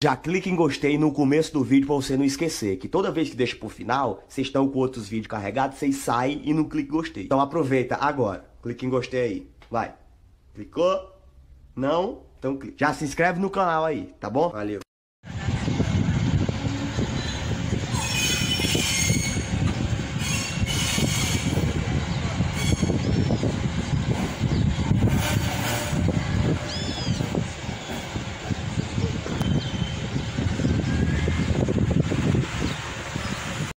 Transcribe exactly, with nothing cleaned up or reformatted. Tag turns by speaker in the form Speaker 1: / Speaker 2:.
Speaker 1: Já clique em gostei no começo do vídeo pra você não esquecer, que toda vez que deixa pro final, vocês estão com outros vídeos carregados, vocês saem e não cliquem em gostei. Então aproveita agora, clique em gostei aí, vai. Clicou? Não? Então clique. Já se inscreve no canal aí, tá bom? Valeu.